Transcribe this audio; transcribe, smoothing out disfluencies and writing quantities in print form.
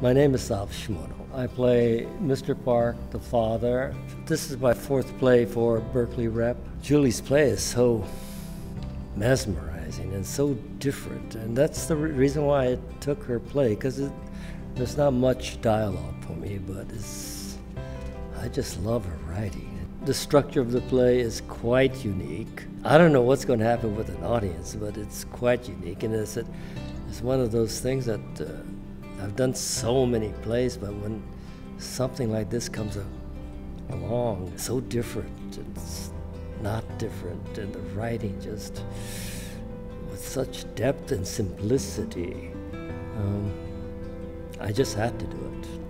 My name is Sab Shimono. I play Mr. Park, the father. This is my fourth play for Berkeley Rep. Julie's play is so mesmerizing and so different, and that's the reason why I took her play, because there's not much dialogue for me, but I just love her writing. The structure of the play is quite unique. I don't know what's going to happen with an audience, but it's quite unique, and it's one of those things that I've done so many plays, but when something like this comes along, it's so different, it's not different, and the writing just with such depth and simplicity, I just had to do it.